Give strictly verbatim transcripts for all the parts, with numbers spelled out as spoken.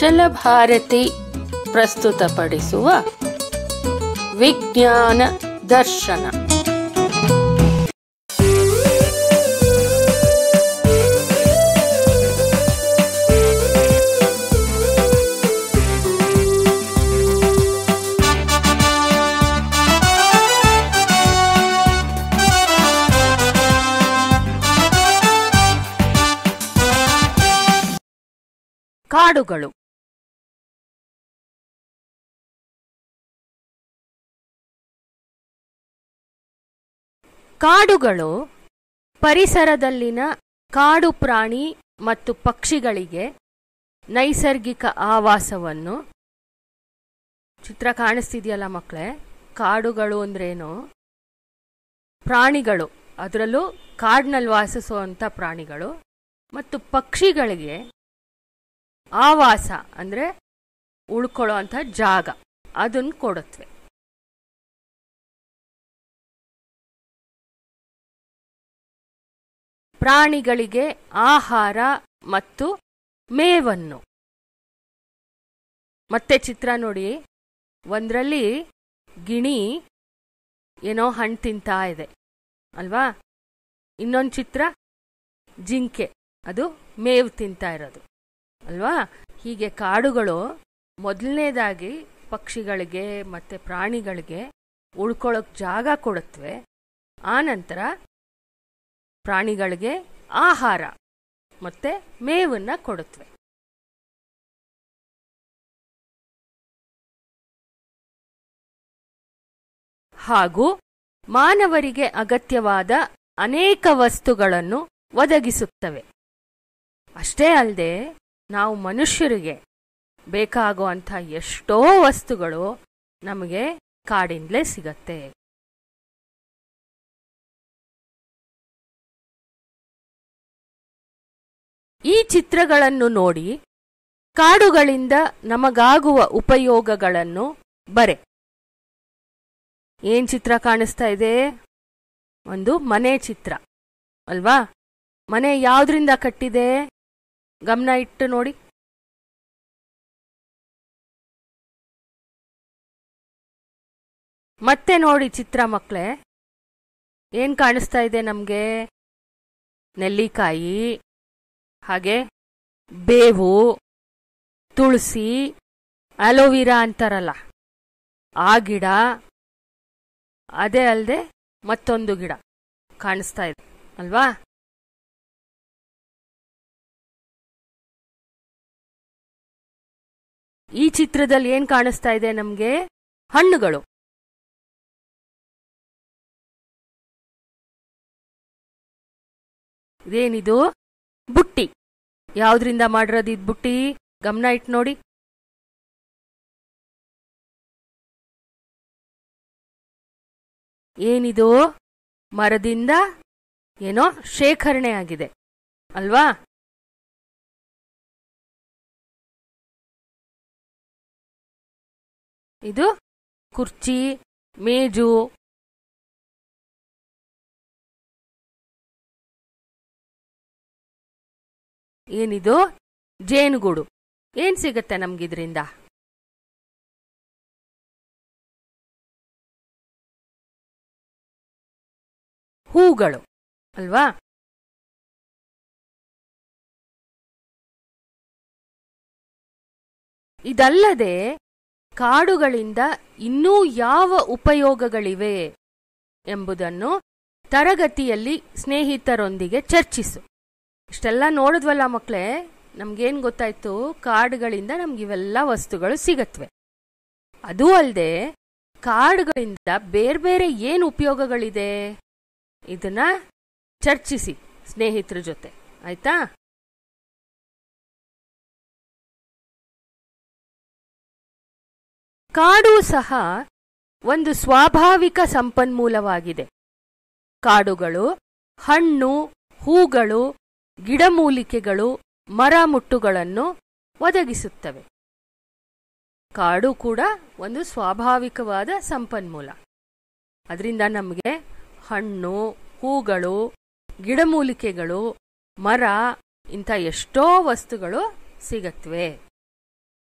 ಚಂಚಲ ಭಾರತಿ ಪ್ರಸ್ತುತಪಡಿಸುವ ವಿಜ್ಞಾನ ದರ್ಶನ. ಕಾಡುಗಳು. ಕಾಡುಗಳು ಪರಿಸರದಲ್ಲಿನ ಕಾಡು ಪ್ರಾಣಿ ಮತ್ತು ಪಕ್ಷಿಗಳಿಗೆ ನೈಸರ್ಗಿಕ ಆವಾಸವನ್ನು. ಚಿತ್ರ ಕಾಣಿಸ್ತಿದೆಯಲ್ಲ ಮಕ್ಕಳೇ, ಕಾಡುಗಳು ಅಂದ್ರೇನು? ಪ್ರಾಣಿಗಳು, ಅದರಲ್ಲೂ ಕಾಡಿನಲ್ಲಿ ವಾಸಿಸುವಂಥ ಪ್ರಾಣಿಗಳು ಮತ್ತು ಪಕ್ಷಿಗಳಿಗೆ ಆವಾಸ ಅಂದರೆ ಉಳ್ಕೊಳ್ಳೋ ಅಂಥ ಜಾಗ, ಅದನ್ನು ಕೊಡುತ್ತವೆ. ಪ್ರಾಣಿಗಳಿಗೆ ಆಹಾರ ಮತ್ತು ಮೇವನ್ನು. ಮತ್ತೆ ಚಿತ್ರ ನೋಡಿ, ಒಂದರಲ್ಲಿ ಗಿಣಿ ಏನೋ ಹಣ್ಣು ತಿಂತಾ ಇದೆ ಅಲ್ವಾ? ಇನ್ನೊಂದು ಚಿತ್ರ ಜಿಂಕೆ, ಅದು ಮೇವು ತಿಂತಾ ಇರೋದು ಅಲ್ವಾ? ಹೀಗೆ ಕಾಡುಗಳು ಮೊದಲನೇದಾಗಿ ಪಕ್ಷಿಗಳಿಗೆ ಮತ್ತು ಪ್ರಾಣಿಗಳಿಗೆ ಉಳ್ಕೊಳ್ಳೋಕೆ ಜಾಗ ಕೊಡುತ್ತವೆ. ಆನಂತರ ಪ್ರಾಣಿಗಳಿಗೆ ಆಹಾರ ಮತ್ತು ಮೇವನ್ನು ಕೊಡುತ್ತವೆ. ಹಾಗೂ ಮಾನವರಿಗೆ ಅಗತ್ಯವಾದ ಅನೇಕ ವಸ್ತುಗಳನ್ನು ಒದಗಿಸುತ್ತವೆ. ಅಷ್ಟೇ ಅಲ್ಲದೆ ನಾವು ಮನುಷ್ಯರಿಗೆ ಬೇಕಾಗುವಂಥ ಎಷ್ಟೋ ವಸ್ತುಗಳು ನಮಗೆ ಕಾಡಿಂದಲೇ ಸಿಗತ್ತೆ. ಈ ಚಿತ್ರಗಳನ್ನು ನೋಡಿ ಕಾಡುಗಳಿಂದ ನಮಗಾಗುವ ಉಪಯೋಗಗಳನ್ನು ಬರೆ. ಏನ್ ಚಿತ್ರ ಕಾಣಿಸ್ತಾ ಇದೆ? ಒಂದು ಮನೆ ಚಿತ್ರ ಅಲ್ವಾ? ಮನೆ ಯಾವುದರಿಂದ ಕಟ್ಟಿದೆ? ಗಮನ ಇಟ್ಟು ನೋಡಿ. ಮತ್ತೆ ನೋಡಿ ಚಿತ್ರ ಮಕ್ಕಳೇ, ಏನ್ ಕಾಣಿಸ್ತಾ ಇದೆ ನಮ್ಗೆ? ನೆಲ್ಲಿಕಾಯಿ, ಹಾಗೆ ಬೇವು, ತುಳಸಿ, ಅಲೋವಿರಾ ಅಂತಾರಲ್ಲ ಆ ಗಿಡ, ಅದೇ ಅಲ್ಲದೆ ಮತ್ತೊಂದು ಗಿಡ ಕಾಣಿಸ್ತಾ ಇದೆ ಅಲ್ವಾ? ಈ ಚಿತ್ರದಲ್ಲಿ ಏನ್ ಕಾಣಿಸ್ತಾ ಇದೆ ನಮ್ಗೆ? ಹಣ್ಣುಗಳು. ಇದೇನಿದು? ಬುಟ್ಟಿ. ಯಾವ್ದ್ರಿಂದ ಮಾಡಿರೋದು ಇದು ಬುಟ್ಟಿ? ಗಮನ ಇಟ್ಟು ನೋಡಿ. ಏನಿದು? ಮರದಿಂದ ಏನೋ ಶೇಖರಣೆ ಆಗಿದೆ ಅಲ್ವಾ? ಇದು ಕುರ್ಚಿ, ಮೇಜು. ಏನಿದು? ಜೇನುಗೂಡು. ಏನ್ ಸಿಗತ್ತೆ ನಮ್ಗಿದ್ರಿಂದ? ಹೂಗಳು ಅಲ್ವಾ? ಇದಲ್ಲದೆ ಕಾಡುಗಳಿಂದ ಇನ್ನೂ ಯಾವ ಉಪಯೋಗಗಳಿವೆ ಎಂಬುದನ್ನು ತರಗತಿಯಲ್ಲಿ ಸ್ನೇಹಿತರೊಂದಿಗೆ ಚರ್ಚಿಸು. ಇಷ್ಟೆಲ್ಲ ನೋಡಿದ್ವಲ್ಲ ಮಕ್ಕಳೇ, ನಮ್ಗೇನ್ ಗೊತ್ತಾಯ್ತು? ಕಾಡುಗಳಿಂದ ನಮ್ಗಿವೆಲ್ಲ ವಸ್ತುಗಳು ಸಿಗತ್ವೆ. ಅದೂ ಅಲ್ಲದೆ ಕಾಡುಗಳಿಂದ ಬೇರೆ ಬೇರೆ ಏನು ಉಪಯೋಗಗಳಿದೆ ಇದನ್ನ ಚರ್ಚಿಸಿ ಸ್ನೇಹಿತರ ಜೊತೆ, ಆಯ್ತಾ? ಕಾಡು ಸಹ ಒಂದು ಸ್ವಾಭಾವಿಕ ಸಂಪನ್ಮೂಲವಾಗಿದೆ. ಕಾಡುಗಳು ಹಣ್ಣು, ಹೂಗಳು, ಗಿಡಮೂಲಿಕೆಗಳು, ಮರ ಮುಟ್ಟುಗಳನ್ನು ಒದಗಿಸುತ್ತವೆ. ಕಾಡು ಕೂಡ ಒಂದು ಸ್ವಾಭಾವಿಕವಾದ ಸಂಪನ್ಮೂಲ. ಅದರಿಂದ ನಮಗೆ ಹಣ್ಣು, ಹೂಗಳು, ಗಿಡಮೂಲಿಕೆಗಳು, ಮರ ಇಂಥ ಎಷ್ಟೋ ವಸ್ತುಗಳು ಸಿಗತ್ವೆ.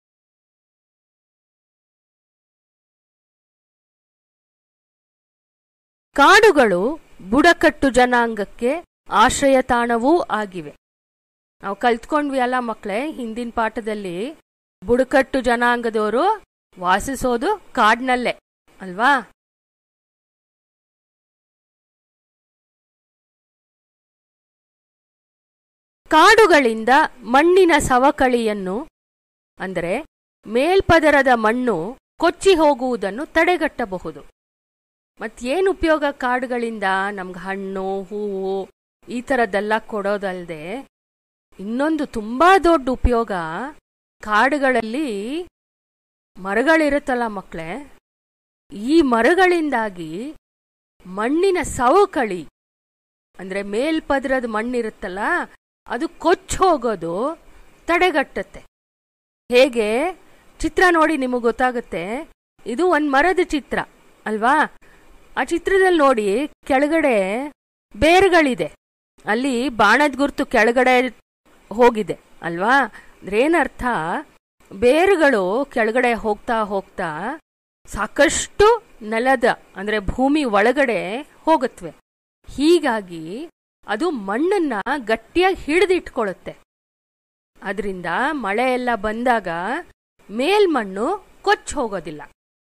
ಕಾಡುಗಳು ಬುಡಕಟ್ಟು ಜನಾಂಗಕ್ಕೆ ಆಶ್ರಯ ತಾಣವೂ ಆಗಿವೆ. ನಾವು ಕಲ್ತ್ಕೊಂಡ್ವಿ ಅಲ್ಲ ಮಕ್ಕಳೇ, ಹಿಂದಿನ ಪಾಠದಲ್ಲಿ ಬುಡಕಟ್ಟು ಜನಾಂಗದವರು ವಾಸಿಸೋದು ಕಾಡಿನಲ್ಲೇ ಅಲ್ವಾ. ಕಾಡುಗಳಿಂದ ಮಣ್ಣಿನ ಸವಕಳಿಯನ್ನು ಅಂದರೆ ಮೇಲ್ಪದರದ ಮಣ್ಣು ಕೊಚ್ಚಿ ಹೋಗುವುದನ್ನು ತಡೆಗಟ್ಟಬಹುದು. ಮತ್ತೇನು ಉಪಯೋಗ ಕಾಡುಗಳಿಂದ? ನಮ್ಗೆ ಹಣ್ಣು ಹೂವು ಈ ಥರದ್ದೆಲ್ಲ ಕೊಡೋದಲ್ಲದೆ ಇನ್ನೊಂದು ತುಂಬಾ ದೊಡ್ಡ ಉಪಯೋಗ, ಕಾಡುಗಳಲ್ಲಿ ಮರಗಳಿರುತ್ತಲ್ಲ ಮಕ್ಕಳೇ, ಈ ಮರಗಳಿಂದಾಗಿ ಮಣ್ಣಿನ ಸವಕಳಿ ಅಂದ್ರೆ ಮೇಲ್ಪದರದ ಮಣ್ಣಿರುತ್ತಲ್ಲ ಅದು ಕೊಚ್ಚಿ ಹೋಗೋದು ತಡೆಗಟ್ಟುತ್ತೆ. ಹೇಗೆ? ಚಿತ್ರ ನೋಡಿ ನಿಮಗೆ ಗೊತ್ತಾಗುತ್ತೆ. ಇದು ಒಂದು ಮರದ ಚಿತ್ರ ಅಲ್ವಾ. ಆ ಚಿತ್ರದಲ್ಲಿ ನೋಡಿ ಕೆಳಗಡೆ ಬೇರುಗಳಿದೆ, ಅಲ್ಲಿ ಬಾಣದ ಗುರುತು ಕೆಳಗಡೆ ಹೋಗಿದೆ ಅಲ್ವಾ. ಏನರ್ಥ? ಬೇರುಗಳು ಕೆಳಗಡೆ ಹೋಗ್ತಾ ಹೋಗ್ತಾ ಸಾಕಷ್ಟು ನೆಲದ ಅಂದ್ರೆ ಭೂಮಿ ಒಳಗಡೆ ಹೋಗುತ್ತವೆ. ಹೀಗಾಗಿ ಅದು ಮಣ್ಣನ್ನ ಗಟ್ಟಿಯಾಗಿ ಹಿಡಿದಿಟ್ಕೊಳ್ಳುತ್ತೆ. ಅದರಿಂದ ಮಳೆ ಎಲ್ಲ ಬಂದಾಗ ಮೇಲ್ಮಣ್ಣು ಕೊಚ್ಚಿ ಹೋಗೋದಿಲ್ಲ.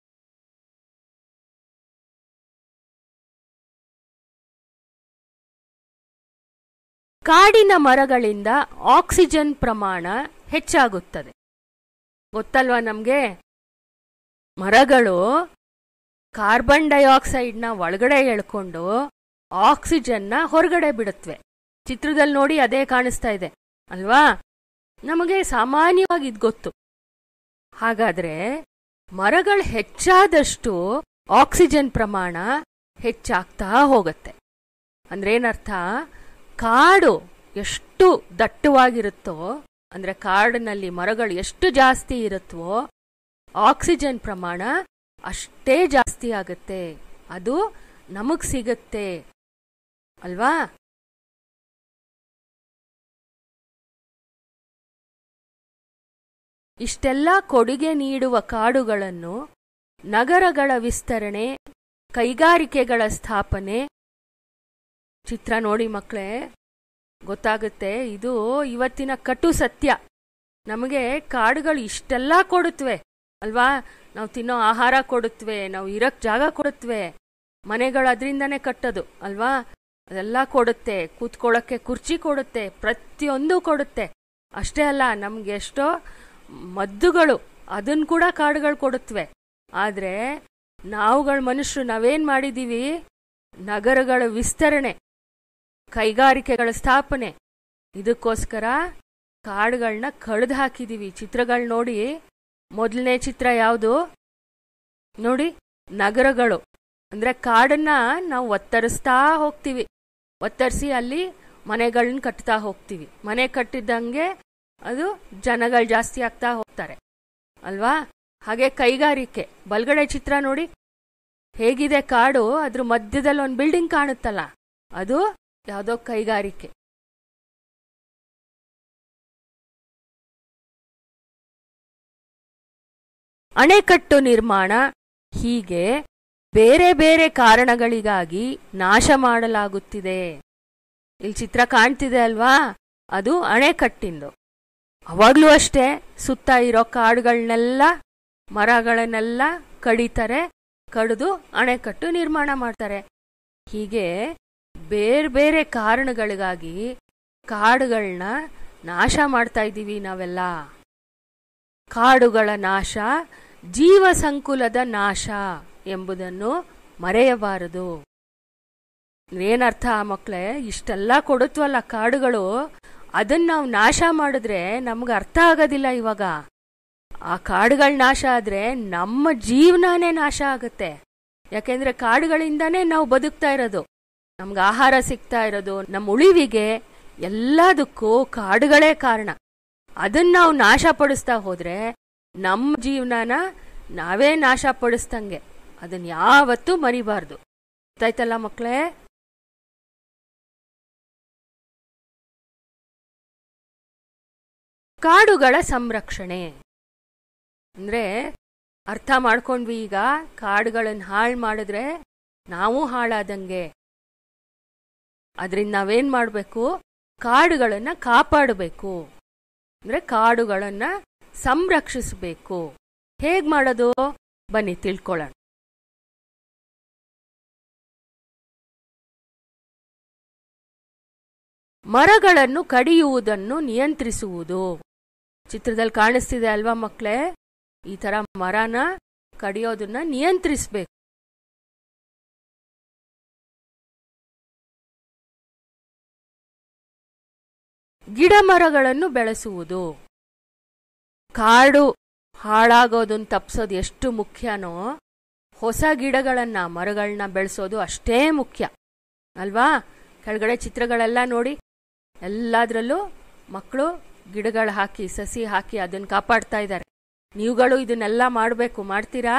ಕಾಡಿನ ಮರಗಳಿಂದ ಆಕ್ಸಿಜನ್ ಪ್ರಮಾಣ ಹೆಚ್ಚಾಗುತ್ತದೆ. ಗೊತ್ತಲ್ವಾ ನಮ್ಗೆ? ಮರಗಳು ಕಾರ್ಬನ್ ಡೈಆಕ್ಸೈಡ್ನ ಒಳಗಡೆ ಎಳ್ಕೊಂಡು ಆಕ್ಸಿಜನ್ನ ಹೊರಗಡೆ ಬಿಡುತ್ತವೆ. ಚಿತ್ರದಲ್ಲಿ ನೋಡಿ ಅದೇ ಕಾಣಿಸ್ತಾ ಇದೆ ಅಲ್ವಾ. ನಮಗೆ ಸಾಮಾನ್ಯವಾಗಿ ಇದು ಗೊತ್ತು. ಹಾಗಾದ್ರೆ ಮರಗಳು ಹೆಚ್ಚಾದಷ್ಟು ಆಕ್ಸಿಜನ್ ಪ್ರಮಾಣ ಹೆಚ್ಚಾಗ್ತಾ ಹೋಗುತ್ತೆ. ಅಂದ್ರೆ ಏನರ್ಥ? ಕಾಡು ಎಷ್ಟು ದಟ್ಟವಾಗಿರುತ್ತೋ ಅಂದ್ರೆ ಕಾಡಿನಲ್ಲಿ ಮರಗಳು ಎಷ್ಟು ಜಾಸ್ತಿ ಇರುತ್ತವೋ ಆಕ್ಸಿಜನ್ ಪ್ರಮಾಣ ಅಷ್ಟೇ ಜಾಸ್ತಿ ಆಗುತ್ತೆ. ಅದು ನಮಗ್ ಸಿಗುತ್ತೆ ಅಲ್ವಾ. ಇಷ್ಟೆಲ್ಲ ಕೊಡುಗೆ ನೀಡುವ ಕಾಡುಗಳನ್ನು ನಗರಗಳ ವಿಸ್ತರಣೆ, ಕೈಗಾರಿಕೆಗಳ ಸ್ಥಾಪನೆ, ಚಿತ್ರ ನೋಡಿ ಮಕ್ಕಳೇ ಗೊತ್ತಾಗುತ್ತೆ. ಇದು ಇವತ್ತಿನ ಕಟು ಸತ್ಯ. ನಮಗೆ ಕಾಡುಗಳು ಇಷ್ಟೆಲ್ಲ ಕೊಡುತ್ತವೆ ಅಲ್ವಾ. ನಾವು ತಿನ್ನೋ ಆಹಾರ ಕೊಡುತ್ತವೆ, ನಾವು ಇರಕ್ ಜಾಗ ಕೊಡುತ್ತವೆ, ಮನೆಗಳು ಅದರಿಂದನೇ ಕಟ್ಟೋದು ಅಲ್ವಾ. ಅದೆಲ್ಲ ಕೊಡುತ್ತೆ, ಕೂತ್ಕೊಳ್ಳೋಕ್ಕೆ ಕುರ್ಚಿ ಕೊಡುತ್ತೆ, ಪ್ರತಿಯೊಂದು ಕೊಡುತ್ತೆ. ಅಷ್ಟೇ ಅಲ್ಲ, ನಮ್ಗೆ ಎಷ್ಟೋ ಮದ್ದುಗಳು ಅದನ್ನು ಕೂಡ ಕಾಡುಗಳು ಕೊಡುತ್ತವೆ. ಆದ್ರೆ ನಾವುಗಳ ಮನುಷ್ಯರು ನಾವೇನ್ ಮಾಡಿದೀವಿ? ನಗರಗಳ ವಿಸ್ತರಣೆ, ಕೈಗಾರಿಕೆಗಳ ಸ್ಥಾಪನೆ, ಇದಕ್ಕೋಸ್ಕರ ಕಾಡುಗಳನ್ನ ಕಳೆದು ಹಾಕಿದೀವಿ. ಚಿತ್ರಗಳು ನೋಡಿ. ಮೊದಲನೇ ಚಿತ್ರ ಯಾವುದು ನೋಡಿ? ನಗರಗಳು ಅಂದ್ರೆ ಕಾಡನ್ನ ನಾವು ಒತ್ತರಿಸ್ತಾ ಹೋಗ್ತೀವಿ, ಒತ್ತರಿಸಿ ಅಲ್ಲಿ ಮನೆಗಳನ್ನ ಕಟ್ತಾ ಹೋಗ್ತೀವಿ. ಮನೆ ಕಟ್ಟಿದ್ದಂಗೆ ಅದು ಜನಗಳು ಜಾಸ್ತಿ ಆಗ್ತಾ ಹೋಗ್ತಾರೆ ಅಲ್ವಾ. ಹಾಗೆ ಕೈಗಾರಿಕೆ, ಬಲ್ಗಡೆ ಚಿತ್ರ ನೋಡಿ ಹೇಗಿದೆ ಕಾಡು, ಅದ್ರ ಮಧ್ಯದಲ್ಲಿ ಒಂದು ಬಿಲ್ಡಿಂಗ್ ಕಾಣುತ್ತಲ್ಲ, ಅದು ಯಾವುದೋ ಕೈಗಾರಿಕೆ. ಅಣೆಕಟ್ಟು ನಿರ್ಮಾಣ, ಹೀಗೆ ಬೇರೆ ಬೇರೆ ಕಾರಣಗಳಿಗಾಗಿ ನಾಶ ಮಾಡಲಾಗುತ್ತಿದೆ. ಇಲ್ಲಿ ಚಿತ್ರ ಕಾಣ್ತಿದೆ ಅಲ್ವಾ, ಅದು ಅಣೆಕಟ್ಟಿಂದು. ಅವಾಗ್ಲೂ ಅಷ್ಟೇ, ಸುತ್ತ ಇರೋ ಕಾಡುಗಳನ್ನೆಲ್ಲ ಮರಗಳನ್ನೆಲ್ಲ ಕಡಿತಾರೆ, ಕಡಿದು ಅಣೆಕಟ್ಟು ನಿರ್ಮಾಣ ಮಾಡ್ತಾರೆ. ಹೀಗೆ ಬೇರೆ ಬೇರೆ ಕಾರಣಗಳಿಗಾಗಿ ಕಾಡುಗಳನ್ನ ನಾಶ ಮಾಡ್ತಾ ಇದ್ದೀವಿ ನಾವೆಲ್ಲ. ಕಾಡುಗಳ ನಾಶ ಜೀವ ಸಂಕುಲದ ನಾಶ ಎಂಬುದನ್ನು ಮರೆಯಬಾರದು. ಏನರ್ಥ ಮಕ್ಕಳೇ? ಇಷ್ಟೆಲ್ಲ ಕೊಡುತ್ತವಲ್ಲ ಕಾಡುಗಳು, ಅದನ್ನ ನಾವು ನಾಶ ಮಾಡಿದ್ರೆ ನಮ್ಗೆ ಅರ್ಥ ಆಗೋದಿಲ್ಲ. ಇವಾಗ ಆ ಕಾಡುಗಳ ನಾಶ ಆದ್ರೆ ನಮ್ಮ ಜೀವನನೇ ನಾಶ ಆಗುತ್ತೆ. ಯಾಕೆಂದ್ರೆ ಕಾಡುಗಳಿಂದಾನೇ ನಾವು ಬದುಕ್ತಾ ಇರೋದು, ನಮ್ಗೆ ಆಹಾರ ಸಿಗ್ತಾ ಇರೋದು, ನಮ್ಮ ಉಳಿವಿಗೆ ಎಲ್ಲದಕ್ಕೂ ಕಾಡುಗಳೇ ಕಾರಣ. ಅದನ್ನ ನಾವು ನಾಶ ಪಡಿಸ್ತಾ ಹೋದ್ರೆ ನಮ್ಮ ಜೀವನನ ನಾವೇ ನಾಶ ಪಡಿಸ್ದಂಗೆ. ಅದನ್ನ ಯಾವತ್ತೂ ಮರಿಬಾರ್ದು. ಗೊತ್ತಾಯ್ತಲ್ಲ ಮಕ್ಕಳೇ? ಕಾಡುಗಳ ಸಂರಕ್ಷಣೆ ಅಂದ್ರೆ ಅರ್ಥ ಮಾಡ್ಕೊಂಡ್ವಿ. ಈಗ ಕಾಡುಗಳನ್ನ ಹಾಳು ಮಾಡಿದ್ರೆ ನಾವು ಹಾಳಾದಂಗೆ. ಅದರಿಂದ ನಾವೇನ್ ಮಾಡಬೇಕು? ಕಾಡುಗಳನ್ನ ಕಾಪಾಡಬೇಕು, ಅಂದ್ರೆ ಕಾಡುಗಳನ್ನ ಸಂರಕ್ಷಿಸಬೇಕು. ಹೇಗ್ ಮಾಡೋದು? ಬನ್ನಿ ತಿಳ್ಕೊಳ್ಳೋಣ. ಮರಗಳನ್ನು ಕಡಿಯುವುದನ್ನು ನಿಯಂತ್ರಿಸುವುದು. ಚಿತ್ರದಲ್ಲಿ ಕಾಣಿಸ್ತಿದೆ ಅಲ್ವಾ ಮಕ್ಕಳೇ? ಈ ತರ ಮರನ ಕಡಿಯೋದನ್ನ ನಿಯಂತ್ರಿಸಬೇಕು. ಗಿಡ ಮರಗಳನ್ನು ಬೆಳೆಸುವುದು. ಕಾಡು ಹಾಳಾಗೋದನ್ನ ತಪ್ಪಿಸೋದು ಎಷ್ಟು ಮುಖ್ಯನೋ, ಹೊಸ ಗಿಡಗಳನ್ನ ಮರಗಳನ್ನ ಬೆಳೆಸೋದು ಅಷ್ಟೇ ಮುಖ್ಯ ಅಲ್ವಾ? ಕೆಳಗಡೆ ಚಿತ್ರಗಳೆಲ್ಲ ನೋಡಿ, ಎಲ್ಲಾದ್ರಲ್ಲೂ ಮಕ್ಕಳು ಗಿಡಗಳು ಹಾಕಿ ಸಸಿ ಹಾಕಿ ಅದನ್ನ ಕಾಪಾಡ್ತಾ ಇದ್ದಾರೆ. ನೀವುಗಳು ಇದನ್ನೆಲ್ಲ ಮಾಡಬೇಕು. ಮಾಡ್ತೀರಾ?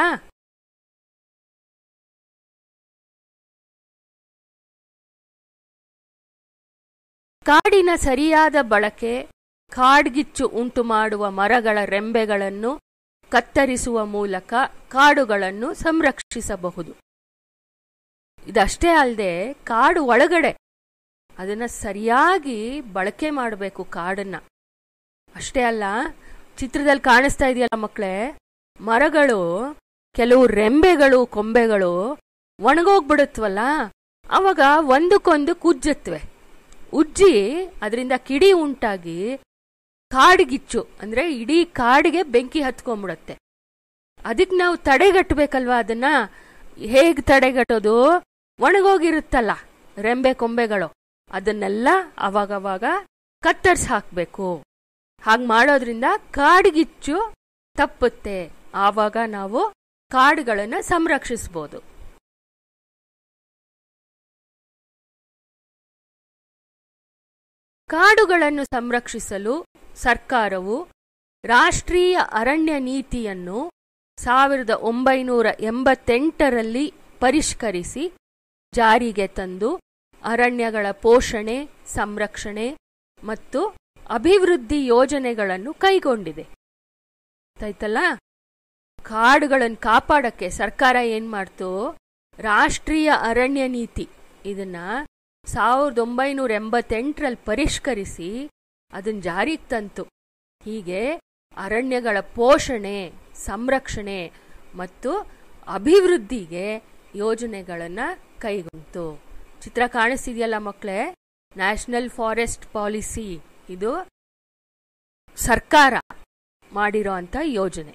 ಕಾಡಿನ ಸರಿಯಾದ ಬಳಕೆ ಕಾಡ್ಗಿಚ್ಚು ಉಂಟು ಮಾಡುವ ಮರಗಳ ರೆಂಬೆಗಳನ್ನು ಕತ್ತರಿಸುವ ಮೂಲಕ ಕಾಡುಗಳನ್ನು ಸಂರಕ್ಷಿಸಬಹುದು. ಇದಷ್ಟೇ ಅಲ್ಲದೆ ಕಾಡು ಒಳಗಡೆ ಅದನ್ನ ಸರಿಯಾಗಿ ಬಳಕೆ ಮಾಡಬೇಕು ಕಾಡನ್ನ. ಅಷ್ಟೇ ಅಲ್ಲ, ಚಿತ್ರದಲ್ಲಿ ಕಾಣಿಸ್ತಾ ಇದೆಯಲ್ಲ ಮಕ್ಕಳೇ, ಮರಗಳು ಕೆಲವು ರೆಂಬೆಗಳು ಕೊಂಬೆಗಳು ಒಣಗೋಗ್ಬಿಡುತ್ತವಲ್ಲ, ಅವಾಗ ಒಂದಕ್ಕೊಂದು ಉಜ್ಜತ್ವೆ. ಉಜ್ಜಿ ಅದರಿಂದ ಕಿಡಿ ಉಂಟಾಗಿ ಕಾಡ್ಗಿಚ್ಚು ಅಂದ್ರೆ ಇಡೀ ಕಾಡಿಗೆ ಬೆಂಕಿ ಹತ್ಕೊಂಡ್ಬಿಡತ್ತೆ. ಅದಕ್ಕೆ ನಾವು ತಡೆಗಟ್ಟಬೇಕಲ್ವಾ? ಅದನ್ನ ಹೇಗ್ ತಡೆಗಟ್ಟೋದು? ಒಣಗೋಗಿರುತ್ತಲ್ಲ ರೆಂಬೆ ಕೊಂಬೆಗಳು, ಅದನ್ನೆಲ್ಲ ಅವಾಗವಾಗ ಕತ್ತರಿಸಿ ಹಾಕ್ಬೇಕು. ಹಾಗೆ ಮಾಡೋದ್ರಿಂದ ಕಾಡ್ಗಿಚ್ಚು ತಪ್ಪುತ್ತೆ. ಆವಾಗ ನಾವು ಕಾಡುಗಳನ್ನ ಸಂರಕ್ಷಿಸಬಹುದು. ಕಾಡುಗಳನ್ನು ಸಂರಕ್ಷಿಸಲು ಸರ್ಕಾರವು ರಾಷ್ಟ್ರೀಯ ಅರಣ್ಯ ನೀತಿಯನ್ನು ಸಾವಿರದ ಒಂಬೈನೂರ ಎಂಬತ್ತೆಂಟರಲ್ಲಿ ಪರಿಷ್ಕರಿಸಿ ಜಾರಿಗೆ ತಂದು ಅರಣ್ಯಗಳ ಪೋಷಣೆ, ಸಂರಕ್ಷಣೆ ಮತ್ತು ಅಭಿವೃದ್ಧಿ ಯೋಜನೆಗಳನ್ನು ಕೈಗೊಂಡಿದೆ. ಆಯ್ತಲ್ಲ? ಕಾಡುಗಳನ್ನು ಕಾಪಾಡಕ್ಕೆ ಸರ್ಕಾರ ಏನ್ ಮಾಡ್ತು? ರಾಷ್ಟ್ರೀಯ ಅರಣ್ಯ ನೀತಿ ಇದನ್ನ ಸಾವಿರದ ಒಂಬೈನೂರ ಎಂಬತ್ತೆಂಟರಲ್ಲಿ ಪರಿಷ್ಕರಿಸಿ ಅದನ್ನ ಜಾರಿಗೆ ತಂತು. ಹೀಗೆ ಅರಣ್ಯಗಳ ಪೋಷಣೆ, ಸಂರಕ್ಷಣೆ ಮತ್ತು ಅಭಿವೃದ್ಧಿಗೆ ಯೋಜನೆಗಳನ್ನ ಕೈಗೊಂಡಿತು. ಚಿತ್ರ ಕಾಣಿಸ್ತಿದೆಯಲ್ಲ ಮಕ್ಕಳೇ, ನ್ಯಾಷನಲ್ ಫಾರೆಸ್ಟ್ ಪಾಲಿಸಿ ಇದು ಸರ್ಕಾರ ಮಾಡಿರೋ ಅಂತ ಯೋಜನೆ.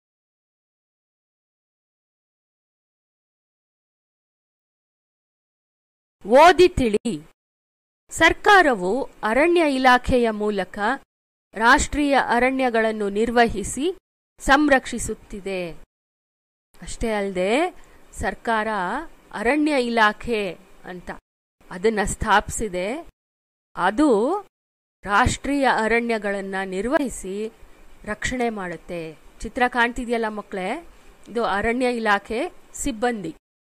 ಓದಿ ತಿಳಿ. ಸರ್ಕಾರವು ಅರಣ್ಯ ಇಲಾಖೆಯ ಮೂಲಕ ರಾಷ್ಟ್ರೀಯ ಅರಣ್ಯಗಳನ್ನು ನಿರ್ವಹಿಸಿ ಸಂರಕ್ಷಿಸುತ್ತಿದೆ. ಅಷ್ಟೇ ಅಲ್ಲದೆ ಸರ್ಕಾರ ಅರಣ್ಯ ಇಲಾಖೆ ಅಂತ ಅದನ್ನ ಸ್ಥಾಪಿಸಿದೆ. ಅದು ರಾಷ್ಟ್ರೀಯ ಅರಣ್ಯಗಳನ್ನ ನಿರ್ವಹಿಸಿ ರಕ್ಷಣೆ ಮಾಡುತ್ತೆ. ಚಿತ್ರ ಕಾಣ್ತಿದೆಯಲ್ಲ ಮಕ್ಕಳೇ, ಇದು ಅರಣ್ಯ ಇಲಾಖೆ ಸಿಬ್ಬಂದಿ.